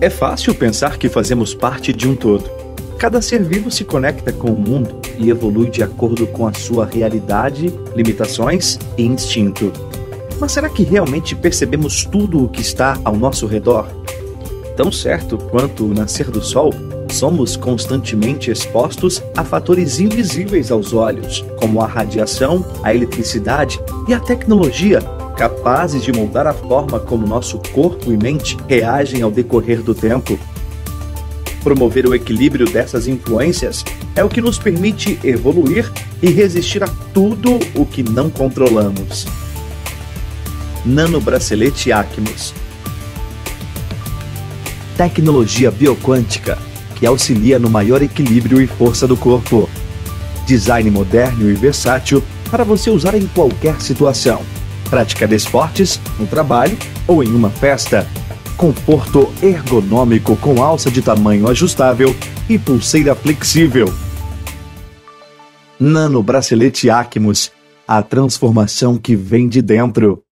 É fácil pensar que fazemos parte de um todo. Cada ser vivo se conecta com o mundo e evolui de acordo com a sua realidade, limitações e instinto. Mas será que realmente percebemos tudo o que está ao nosso redor? Tão certo quanto o nascer do sol, somos constantemente expostos a fatores invisíveis aos olhos, como a radiação, a eletricidade e a tecnologia, capazes de moldar a forma como nosso corpo e mente reagem ao decorrer do tempo. Promover o equilíbrio dessas influências é o que nos permite evoluir e resistir a tudo o que não controlamos. Nanobracelete Acmos. Tecnologia bioquântica que auxilia no maior equilíbrio e força do corpo. Design moderno e versátil para você usar em qualquer situação. Prática de esportes, no trabalho ou em uma festa. Conforto ergonômico com alça de tamanho ajustável e pulseira flexível. Nanobracelete Acmos. A transformação que vem de dentro.